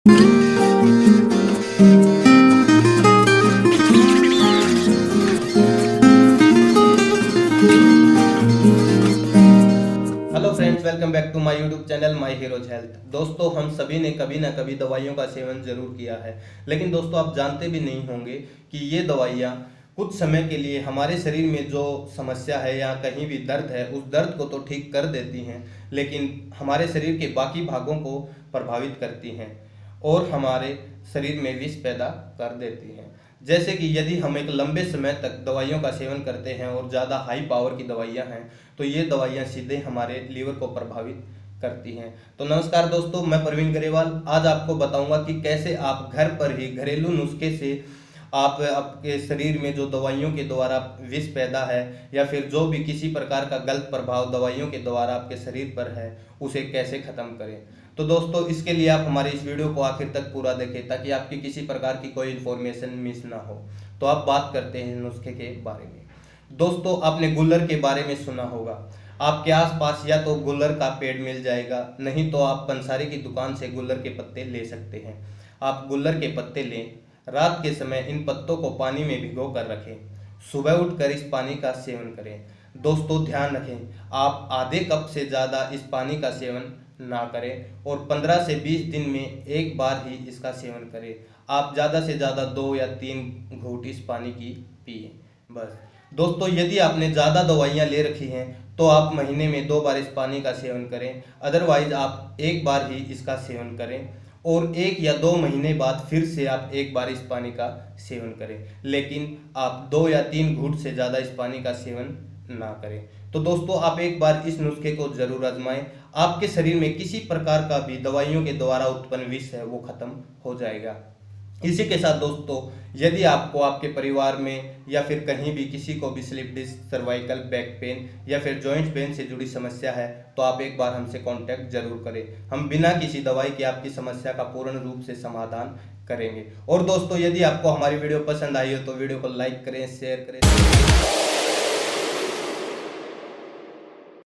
Hello friends, welcome back to my YouTube channel my heroes health. दोस्तों, हम सभी ने कभी ना कभी दवाइयों का सेवन जरूर किया है, लेकिन दोस्तों आप जानते भी नहीं होंगे कि ये दवाइयाँ कुछ समय के लिए हमारे शरीर में जो समस्या है या कहीं भी दर्द है उस दर्द को तो ठीक कर देती हैं, लेकिन हमारे शरीर के बाकी भागों को प्रभावित करती हैं और हमारे शरीर में विष पैदा कर देती हैं। जैसे कि यदि हम एक लंबे समय तक दवाइयों का सेवन करते हैं और ज़्यादा हाई पावर की दवाइयाँ हैं तो ये दवाइयाँ सीधे हमारे लीवर को प्रभावित करती हैं। तो नमस्कार दोस्तों, मैं प्रवीण गरेवाल आज आपको बताऊंगा कि कैसे आप घर पर ही घरेलू नुस्खे से आप आपके शरीर में जो दवाइयों के द्वारा विष पैदा है या फिर जो भी किसी प्रकार का गलत प्रभाव दवाइयों के द्वारा आपके शरीर पर है उसे कैसे ख़त्म करें। तो दोस्तों, इसके लिए आप हमारे इस वीडियो को आखिर तक पूरा देखें ताकि आपकी किसी प्रकार की कोई इन्फॉर्मेशन मिस ना हो। तो आप बात करते हैं नुस्खे के बारे में। दोस्तों, आपने गुल्लर के बारे में सुना होगा। आपके आसपास या तो गुल्लर का पेड़ मिल जाएगा, नहीं तो आप पंसारी की दुकान से गुल्लर के पत्ते ले सकते हैं। आप गुल्लर के पत्ते लें, रात के समय इन पत्तों को पानी में भिगो कर रखें, सुबह उठकर इस पानी का सेवन करें। दोस्तों ध्यान रखें, आप आधे कप से ज़्यादा इस पानी का सेवन ना करें और 15 से 20 दिन में एक बार ही इसका सेवन करें। आप ज़्यादा से ज़्यादा 2 या 3 घूंट इस पानी की पिए बस। दोस्तों, यदि आपने ज़्यादा दवाइयाँ ले रखी हैं तो आप महीने में 2 बार इस पानी का सेवन करें, अदरवाइज आप एक बार ही इसका सेवन करें और 1 या 2 महीने बाद फिर से आप एक बार इस पानी का सेवन करें, लेकिन आप 2 या 3 घूंट से ज़्यादा इस पानी का सेवन ना करें। तो दोस्तों, आप एक बार इस नुस्खे को जरूर आजमाएं। आपके शरीर में किसी प्रकार का भी दवाइयों के द्वारा उत्पन्न विष है वो खत्म हो जाएगा। इसी के साथ दोस्तों, यदि आपको आपके परिवार में या फिर कहीं भी किसी को भी slip disc, cervical, back pain या फिर जॉइंट पेन से जुड़ी समस्या है तो आप एक बार हमसे कांटेक्ट जरूर करें। हम बिना किसी दवाई के आपकी समस्या का पूर्ण रूप से समाधान करेंगे। और दोस्तों, यदि आपको हमारी वीडियो पसंद आई हो तो वीडियो को लाइक करें, शेयर करें।